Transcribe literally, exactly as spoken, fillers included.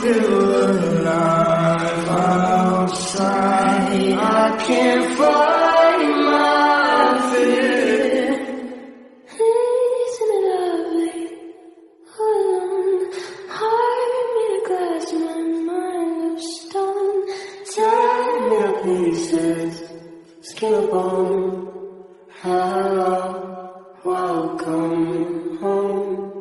feel alive outside. I can't fight my fear. Isn't it lovely? Alone, heart made of glass, my mind of stone. Tear me to pieces, skin and bone. Hello, welcome home.